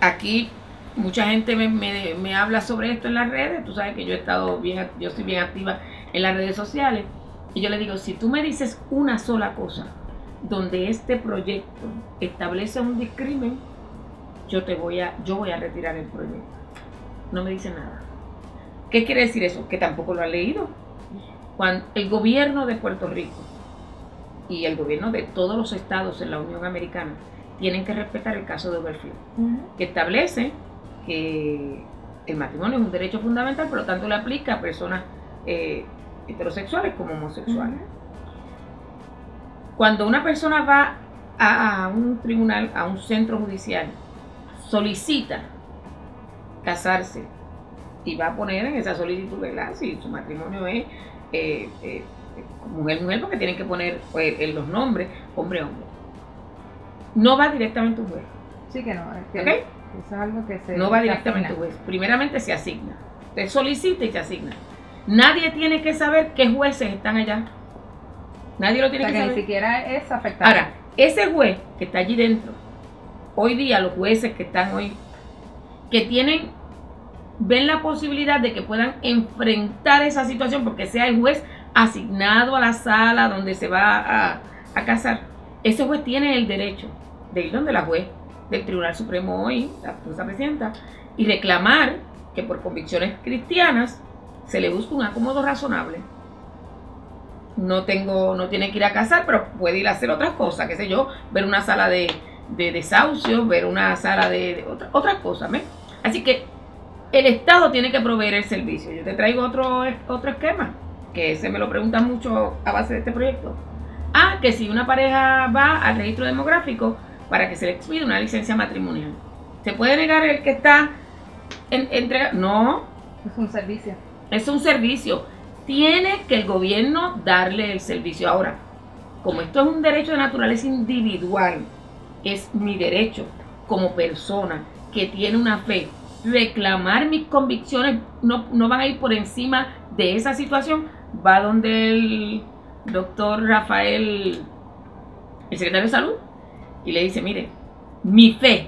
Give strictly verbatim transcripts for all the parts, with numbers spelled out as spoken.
aquí mucha gente me, me, me habla sobre esto en las redes. Tú sabes que yo he estado bien, yo estoy bien activa en las redes sociales. Y yo le digo, si tú me dices una sola cosa donde este proyecto establece un discrimen, yo te voy a, yo voy a retirar el proyecto. No me dice nada. ¿Qué quiere decir eso? Que tampoco lo ha leído. Cuando el gobierno de Puerto Rico y el gobierno de todos los estados en la Unión Americana tienen que respetar el caso de Overfield, uh-huh. que establece que el matrimonio es un derecho fundamental, por lo tanto le aplica a personas eh, heterosexuales como homosexuales. Uh-huh. Cuando una persona va a, a un tribunal, a un centro judicial, solicita casarse y va a poner en esa solicitud, ¿verdad?, si su matrimonio es eh, eh, mujer-mujer, porque tienen que poner pues, en los nombres hombre-hombre. No va directamente a un juez. Sí que no, es que ¿okay? Eso es algo que se... No va directamente a un juez. Primeramente se asigna. Usted solicita y se asigna. Nadie tiene que saber qué jueces están allá. Nadie lo tiene o sea, que, que saber. Ni siquiera es afectado. Ahora, ese juez que está allí dentro, hoy día los jueces que están hoy, que tienen, ven la posibilidad de que puedan enfrentar esa situación porque sea el juez asignado a la sala donde se va a, a casar. Ese juez tiene el derecho de ir donde la juez del Tribunal Supremo hoy, la jueza presidenta, y reclamar que por convicciones cristianas se le busque un acomodo razonable. No tengo, no tiene que ir a casar, pero puede ir a hacer otras cosas, qué sé yo, ver una sala de, de desahucio, ver una sala de, de otra, otras cosas, ¿ves? Así que el Estado tiene que proveer el servicio. Yo te traigo otro, otro esquema, que se me lo preguntan mucho a base de este proyecto. Ah, que si una pareja va al registro demográfico para que se le expida una licencia matrimonial, ¿se puede negar el que está en, entrega? No. Es un servicio. Es un servicio. Tiene que el gobierno darle el servicio. Ahora, como esto es un derecho de naturaleza individual, es mi derecho como persona que tiene una fe, reclamar mis convicciones no, no van a ir por encima de esa situación. Va donde el doctor Rafael, el secretario de Salud, y le dice, mire, mi fe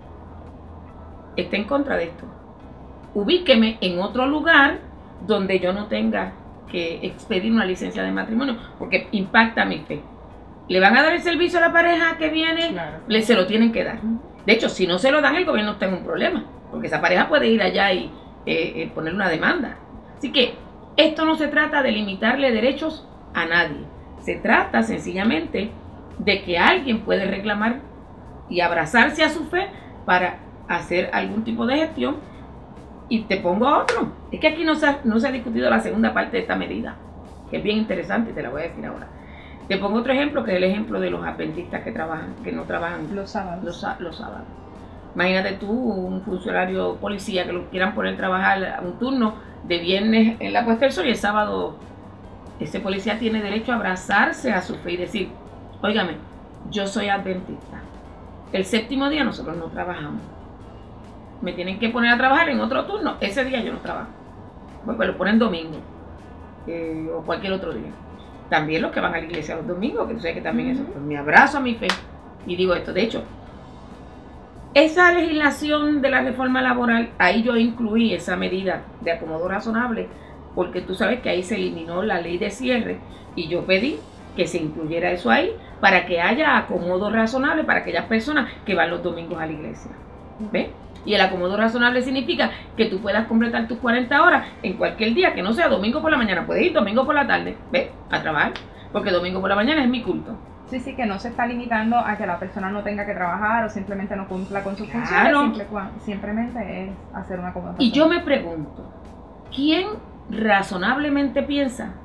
está en contra de esto. Ubíqueme en otro lugar donde yo no tenga que expedir una licencia de matrimonio, porque impacta mi fe. ¿Le van a dar el servicio a la pareja que viene? Claro. Le, se lo tienen que dar. De hecho, si no se lo dan, el gobierno está en un problema, porque esa pareja puede ir allá y eh, eh, poner una demanda. Así que esto no se trata de limitarle derechos a nadie. Se trata sencillamente de que alguien puede reclamar y abrazarse a su fe para hacer algún tipo de gestión. Y te pongo otro. Es que aquí no se, ha, no se ha discutido la segunda parte de esta medida, que es bien interesante y te la voy a decir ahora. Te pongo otro ejemplo, que es el ejemplo de los adventistas que trabajan, que no trabajan los sábados. Los, los sábados. Imagínate tú, un funcionario policía que lo quieran poner a trabajar un turno de viernes en la puesta del sol y el sábado ese policía tiene derecho a abrazarse a su fe y decir, óigame, yo soy adventista. El séptimo día nosotros no trabajamos. Me tienen que poner a trabajar en otro turno. Ese día yo no trabajo. Pues, pues lo ponen domingo eh, o cualquier otro día. También los que van a la iglesia los domingos, que tú sabes que también eso, pues me abrazo a mi fe y digo esto. De hecho, esa legislación de la reforma laboral, ahí yo incluí esa medida de acomodo razonable, porque tú sabes que ahí se eliminó la ley de cierre y yo pedí que se incluyera eso ahí para que haya acomodo razonable para aquellas personas que van los domingos a la iglesia. ¿Ves? Y el acomodo razonable significa que tú puedas completar tus cuarenta horas en cualquier día, que no sea domingo por la mañana. Puedes ir domingo por la tarde, ¿ves? A trabajar, porque domingo por la mañana es mi culto. Sí, sí, que no se está limitando a que la persona no tenga que trabajar o simplemente no cumpla con sus Claro. funciones. Simple, simplemente es hacer una acomodo. Y yo me pregunto, ¿quién razonablemente piensa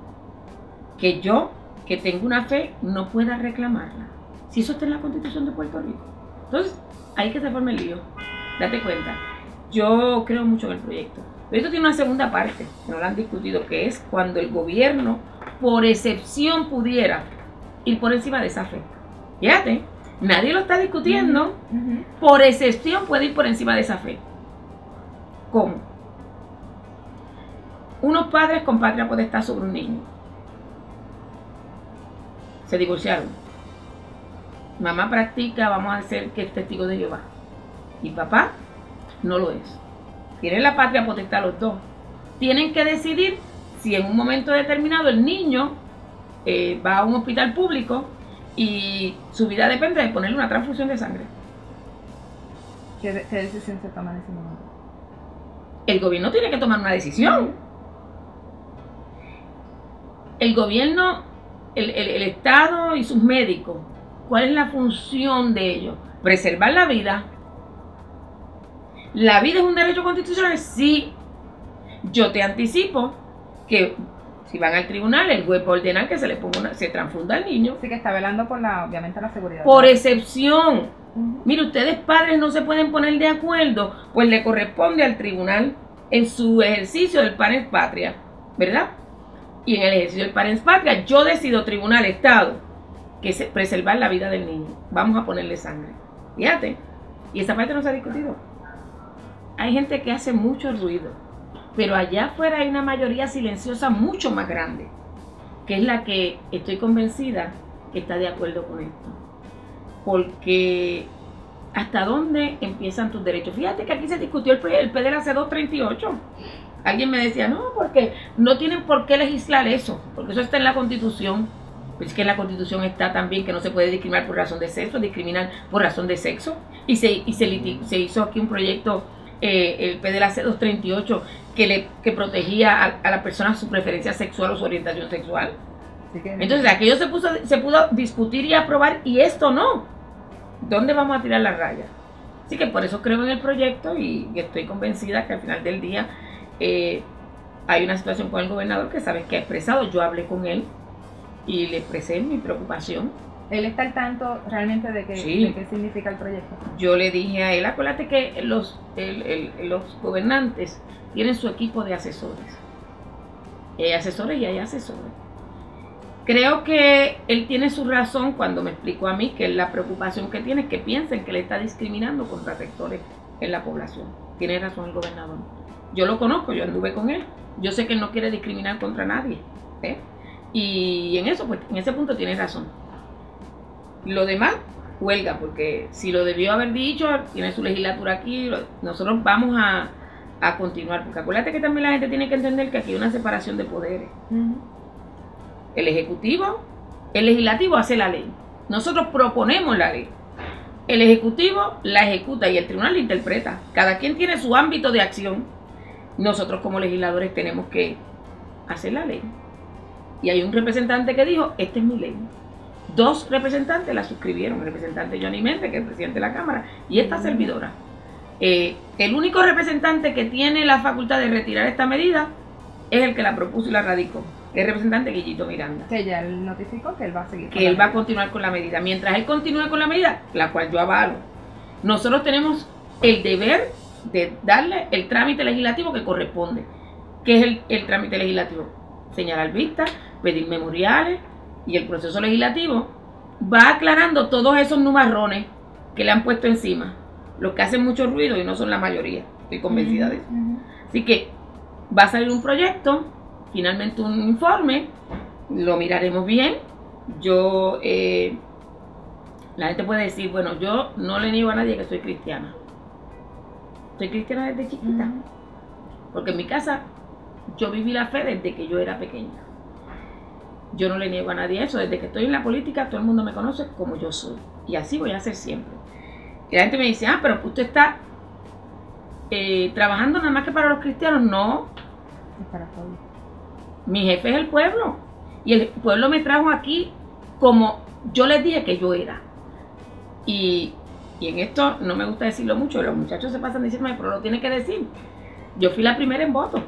que yo, que tengo una fe, no pueda reclamarla? Si eso está en la Constitución de Puerto Rico. Entonces, ahí que se forma el lío. Date cuenta, yo creo mucho en el proyecto. Pero esto tiene una segunda parte, que no la han discutido, que es cuando el gobierno, por excepción, pudiera ir por encima de esa fe. Fíjate, nadie lo está discutiendo. Uh-huh, uh-huh. Por excepción puede ir por encima de esa fe. ¿Cómo? Unos padres con patria potestad sobre un niño. Se divorciaron. Mamá practica, vamos a hacer que es testigo de Jehová. y papá no lo es. Tienen la patria potestad los dos. Tienen que decidir si en un momento determinado el niño eh, va a un hospital público y su vida depende de ponerle una transfusión de sangre. ¿Qué, qué decisión se toma en ese momento? El gobierno tiene que tomar una decisión. El gobierno, el, el, el Estado y sus médicos, ¿cuál es la función de ellos? Preservar la vida. ¿La vida es un derecho constitucional? Sí. Yo te anticipo que si van al tribunal, el juez va a ordenar que se le ponga una, se transfunda al niño. Sí, que está velando por la, obviamente, la seguridad. Por excepción. Uh-huh. Mire, ustedes padres no se pueden poner de acuerdo, pues le corresponde al tribunal en su ejercicio del Parens Patria, ¿verdad? Y en el ejercicio del Parens Patria, yo decido, tribunal, Estado, que es preservar la vida del niño. Vamos a ponerle sangre. Fíjate. Y esa parte no se ha discutido. Hay gente que hace mucho ruido, pero allá afuera hay una mayoría silenciosa mucho más grande, que es la que estoy convencida que está de acuerdo con esto. Porque ¿hasta dónde empiezan tus derechos? Fíjate que aquí se discutió el P D L A C doscientos treinta y ocho. Alguien me decía, no, porque no tienen por qué legislar eso, porque eso está en la Constitución. Pues es que en la Constitución está también que no se puede discriminar por razón de sexo, discriminan por razón de sexo. Y se, y se, se hizo aquí un proyecto, eh, el P D L A C doscientos treinta y ocho, que, le, que protegía a, a la persona su preferencia sexual o su orientación sexual. Entonces aquello se, puso, se pudo discutir y aprobar, y esto no. ¿Dónde vamos a tirar la raya? Así que por eso creo en el proyecto y, y estoy convencida que al final del día eh, hay una situación con el gobernador que sabes que ha expresado. Yo hablé con él y le expresé mi preocupación. ¿Él está al tanto realmente de, que, sí. de qué significa el proyecto? Yo le dije a él, acuérdate que los, el, el, los gobernantes tienen su equipo de asesores. Y hay asesores y hay asesores. Creo que él tiene su razón cuando me explicó a mí que la preocupación que tiene es que piensen que le está discriminando contra sectores en la población. Tiene razón el gobernador. Yo lo conozco, yo anduve con él. Yo sé que él no quiere discriminar contra nadie. ¿eh? Y en eso, pues, en ese punto tiene razón. Lo demás, huelga, porque si lo debió haber dicho, tiene su legislatura aquí, nosotros vamos a, a continuar. Porque acuérdate que también la gente tiene que entender que aquí hay una separación de poderes. Uh-huh. El Ejecutivo, el Legislativo hace la ley. Nosotros proponemos la ley. El Ejecutivo la ejecuta y el Tribunal la interpreta. Cada quien tiene su ámbito de acción. Nosotros como legisladores tenemos que hacer la ley. Y hay un representante que dijo, esta es mi ley. Dos representantes la suscribieron. El representante Johnny Méndez, que es el presidente de la Cámara, y esta servidora. Eh, el único representante que tiene la facultad de retirar esta medida es el que la propuso y la radicó. El representante Guillito Miranda. Que ya él notificó que él va a seguir. Que él va a continuar con la medida. Mientras él continúe con la medida, la cual yo avalo, nosotros tenemos el deber de darle el trámite legislativo que corresponde. ¿Qué es el, el trámite legislativo? Señalar vistas, pedir memoriales, y el proceso legislativo va aclarando todos esos nubarrones que le han puesto encima. Los que hacen mucho ruido y no son la mayoría. Estoy convencida de eso. Uh-huh. Así que va a salir un proyecto, finalmente un informe, lo miraremos bien. Yo, eh, la gente puede decir, bueno, yo no le niego a nadie que soy cristiana. Soy cristiana desde chiquita. Uh-huh. Porque en mi casa yo viví la fe desde que yo era pequeña. Yo no le niego a nadie eso. Desde que estoy en la política, todo el mundo me conoce como yo soy. Y así voy a ser siempre. Y la gente me dice, ah, pero usted está eh, trabajando nada más que para los cristianos. No. Es para todos. Mi jefe es el pueblo. Y el pueblo me trajo aquí como yo les dije que yo era. Y, y en esto no me gusta decirlo mucho. Los muchachos se pasan diciendo, pero lo tiene que decir. Yo fui la primera en voto.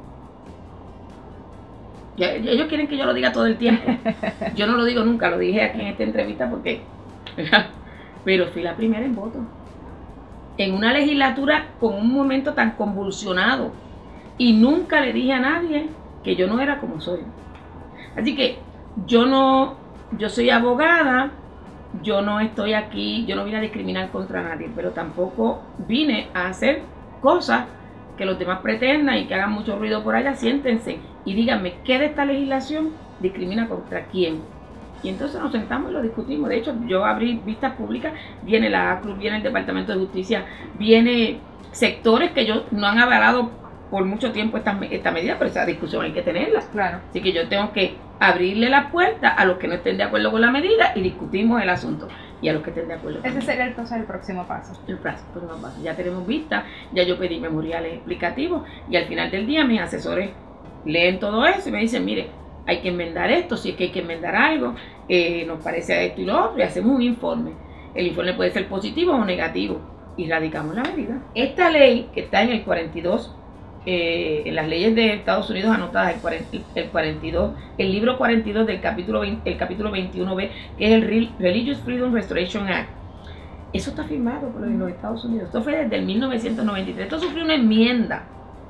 Ellos quieren que yo lo diga todo el tiempo. Yo no lo digo nunca, lo dije aquí en esta entrevista porque... Pero fui la primera en voto. En una legislatura con un momento tan convulsionado. Y nunca le dije a nadie que yo no era como soy. Así que yo no... Yo soy abogada, yo no estoy aquí, yo no vine a discriminar contra nadie, pero tampoco vine a hacer cosas que los demás pretendan y que hagan mucho ruido por allá. Siéntense y díganme, ¿qué de esta legislación discrimina contra quién? Y entonces nos sentamos y lo discutimos. De hecho, yo abrí vistas públicas, viene la A C L U, viene el Departamento de Justicia, viene sectores que ellos no han avalado por mucho tiempo esta, esta medida, pero esa discusión hay que tenerla. Claro. Así que yo tengo que abrirle la puerta a los que no estén de acuerdo con la medida y discutimos el asunto. Y a los que estén de acuerdo. Ese sería entonces el próximo paso. El próximo paso. Ya tenemos vista, ya yo pedí memoriales explicativos y al final del día mis asesores leen todo eso y me dicen, mire, hay que enmendar esto, si es que hay que enmendar algo, eh, nos parece a esto y lo otro, y hacemos un informe. El informe puede ser positivo o negativo y radicamos la medida. Esta ley que está en el cuarenta y dos, eh, en las leyes de Estados Unidos anotadas, el, cuarenta, el cuarenta y dos, el libro cuarenta y dos del capítulo, veinte, el capítulo veintiuno B, que es el Religious Freedom Restoration Act, eso está firmado por los Estados Unidos. Esto fue desde el mil novecientos noventa y tres. Esto sufrió una enmienda.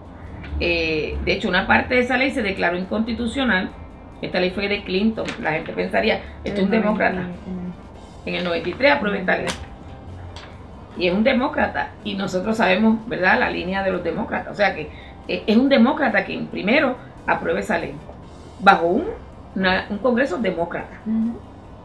Eh, de hecho, una parte de esa ley se declaró inconstitucional. Esta ley fue de Clinton. La gente pensaría, esto es un demócrata. En el noventa y tres aprueba esta ley. Y es un demócrata. Y nosotros sabemos, ¿verdad?, la línea de los demócratas. O sea que es un demócrata quien primero aprueba esa ley. Bajo un, una, un congreso demócrata. Uh-huh.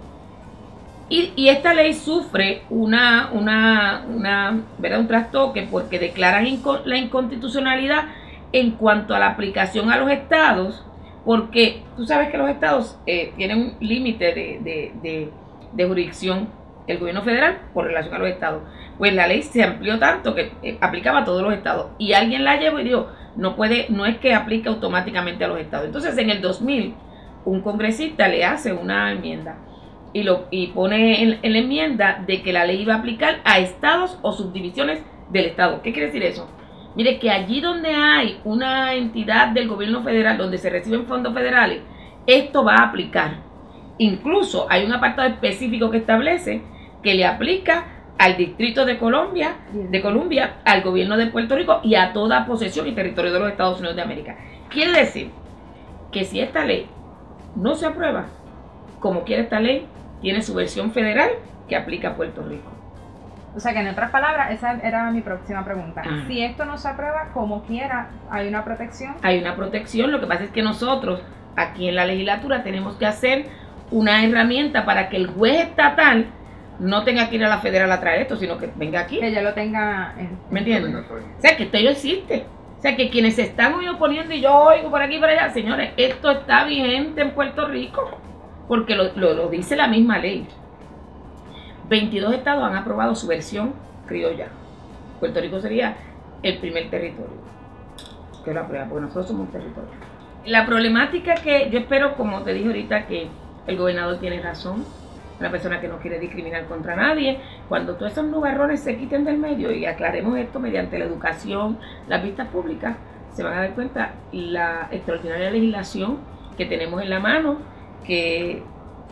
Y, y esta ley sufre una, una, una, ¿verdad?, un trastoque porque declaran inco- la inconstitucionalidad en cuanto a la aplicación a los estados, porque tú sabes que los estados eh, tienen un límite de, de, de, de jurisdicción, el gobierno federal por relación a los estados. Pues la ley se amplió tanto que eh, aplicaba a todos los estados y alguien la llevó y dijo, no puede, no es que aplique automáticamente a los estados. Entonces en el dos mil un congresista le hace una enmienda y, lo, y pone en, en la enmienda de que la ley iba a aplicar a estados o subdivisiones del estado. ¿Qué quiere decir eso? Mire, que allí donde hay una entidad del gobierno federal donde se reciben fondos federales, esto va a aplicar. Incluso hay un apartado específico que establece que le aplica al Distrito de Columbia, de Columbia, al gobierno de Puerto Rico y a toda posesión y territorio de los Estados Unidos de América. Quiere decir que si esta ley no se aprueba, como quiere esta ley, tiene su versión federal que aplica a Puerto Rico. O sea que en otras palabras, esa era mi próxima pregunta. Ah. Si esto no se aprueba, como quiera, ¿hay una protección? Hay una protección, lo que pasa es que nosotros aquí en la legislatura tenemos que hacer una herramienta para que el juez estatal no tenga que ir a la federal a traer esto, sino que venga aquí. Que ya lo tenga en... ¿Me entiendes? O sea, que esto ya existe. O sea, que quienes se están hoy oponiendo y yo oigo por aquí y por allá, señores, esto está vigente en Puerto Rico, porque lo, lo, lo dice la misma ley. veintidós estados han aprobado su versión criolla. Puerto Rico sería el primer territorio que lo aprueba, porque nosotros somos un territorio. La problemática que yo espero, como te dije ahorita, que el gobernador tiene razón, una persona que no quiere discriminar contra nadie, cuando todos esos nubarrones se quiten del medio y aclaremos esto mediante la educación, las vistas públicas, se van a dar cuenta la extraordinaria legislación que tenemos en la mano, que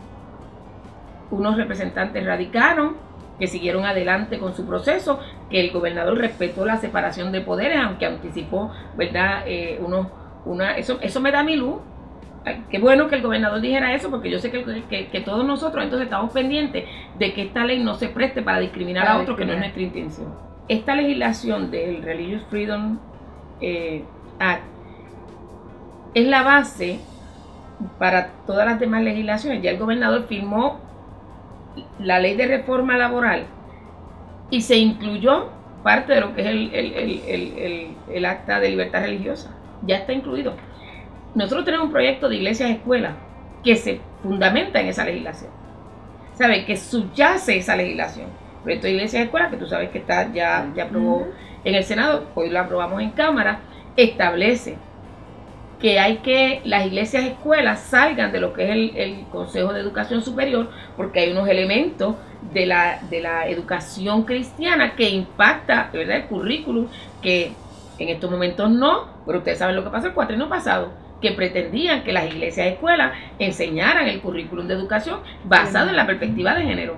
unos representantes radicaron, que siguieron adelante con su proceso, que el gobernador respetó la separación de poderes, aunque anticipó, ¿verdad? Eh, uno, una, eso, eso me da mi luz. Ay, qué bueno que el gobernador dijera eso, porque yo sé que, que, que todos nosotros entonces estamos pendientes de que esta ley no se preste para discriminar para a otros, que no es nuestra intención. Esta legislación del Religious Freedom eh, Act es la base para todas las demás legislaciones. Ya el gobernador firmó la ley de reforma laboral y se incluyó parte de lo que es el, el, el, el, el, el acta de libertad religiosa. Ya está incluido. Nosotros tenemos un proyecto de iglesias escuelas que se fundamenta en esa legislación. ¿Sabe? Que subyace esa legislación. El proyecto de iglesias escuelas, que tú sabes que está ya, ya aprobó uh-huh. en el Senado, hoy lo aprobamos en Cámara, establece que hay que las iglesias escuelas salgan de lo que es el, el Consejo de Educación Superior, porque hay unos elementos de la, de la educación cristiana que impacta, ¿verdad?, el currículum, que en estos momentos no, pero ustedes saben lo que pasó el cuatrienio pasado, que pretendían que las iglesias escuelas enseñaran el currículum de educación basado en la perspectiva de género.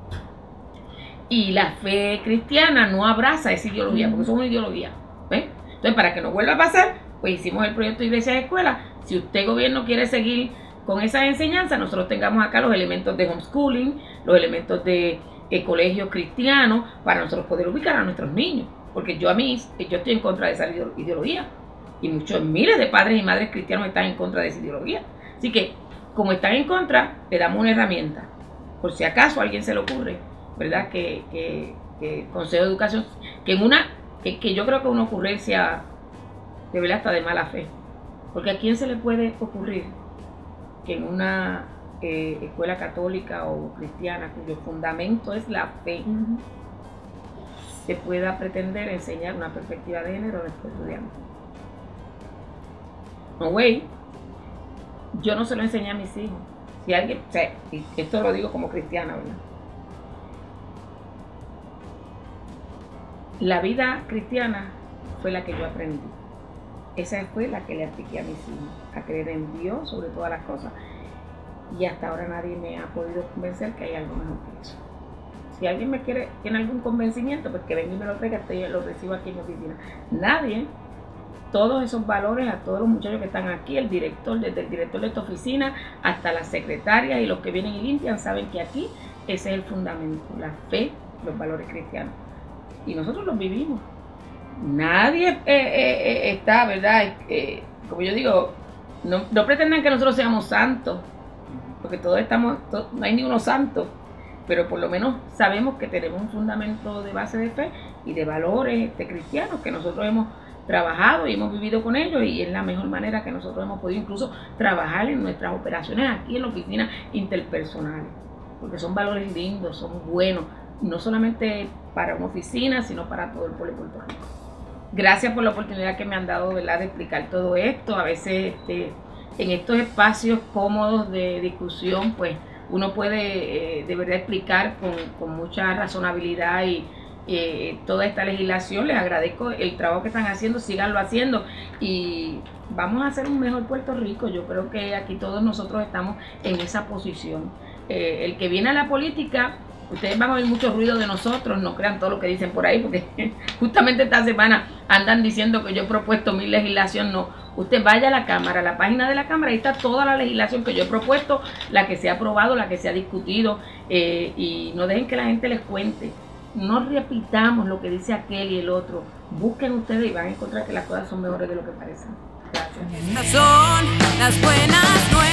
Y la fe cristiana no abraza esa ideología, porque eso es una ideología. ¿Ven? Entonces, para que no vuelva a pasar, pues hicimos el proyecto de iglesias escuelas. Si usted, gobierno, quiere seguir con esas enseñanzas, nosotros tengamos acá los elementos de homeschooling, los elementos de eh, colegios cristianos, para nosotros poder ubicar a nuestros niños. Porque yo a mí, yo estoy en contra de esa ideología. Y muchos, miles de padres y madres cristianos están en contra de esa ideología. Así que como están en contra, le damos una herramienta. Por si acaso a alguien se le ocurre, ¿verdad? Que, que, que el Consejo de Educación, que en una, que, que yo creo que es una ocurrencia de verdad hasta de mala fe. Porque a quién se le puede ocurrir que en una eh, escuela católica o cristiana, cuyo fundamento es la fe, uh-huh, se pueda pretender enseñar una perspectiva de género a los estudiantes. No, güey, yo no se lo enseñé a mis hijos. Si alguien, o sea, y esto lo digo como cristiana, ¿verdad? La vida cristiana fue la que yo aprendí. Esa fue la que le apliqué a mis hijos, a creer en Dios sobre todas las cosas. Y hasta ahora nadie me ha podido convencer que hay algo mejor que eso. Si alguien me quiere, tiene algún convencimiento, pues que venga y me lo traiga, yo lo recibo aquí en mi oficina. Nadie, todos esos valores a todos los muchachos que están aquí, el director, desde el director de esta oficina hasta las secretarias y los que vienen y limpian, saben que aquí ese es el fundamento, la fe, los valores cristianos. Y nosotros los vivimos. Nadie eh, eh, eh, está, ¿verdad? Eh, como yo digo, no, no pretendan que nosotros seamos santos, porque todos estamos, todos, no hay ninguno santo, pero por lo menos sabemos que tenemos un fundamento de base de fe y de valores este, cristianos que nosotros hemos trabajado y hemos vivido con ellos, y es la mejor manera que nosotros hemos podido incluso trabajar en nuestras operaciones aquí en la oficina interpersonales, porque son valores lindos, son buenos, no solamente para una oficina, sino para todo el pueblo de Puerto Rico. Gracias por la oportunidad que me han dado, ¿verdad?, de explicar todo esto. A veces este, en estos espacios cómodos de discusión, pues uno puede eh, de verdad explicar con, con mucha razonabilidad y eh, toda esta legislación. Les agradezco el trabajo que están haciendo, síganlo haciendo y vamos a hacer un mejor Puerto Rico. Yo creo que aquí todos nosotros estamos en esa posición. Eh, el que viene a la política, ustedes van a oír mucho ruido de nosotros, no crean todo lo que dicen por ahí, porque justamente esta semana andan diciendo que yo he propuesto mi legislación. No, usted vaya a la Cámara, a la página de la Cámara, ahí está toda la legislación que yo he propuesto, la que se ha aprobado, la que se ha discutido, eh, y no dejen que la gente les cuente. No repitamos lo que dice aquel y el otro. Busquen ustedes y van a encontrar que las cosas son mejores de lo que parecen. Gracias. Estas son las buenas nuevas.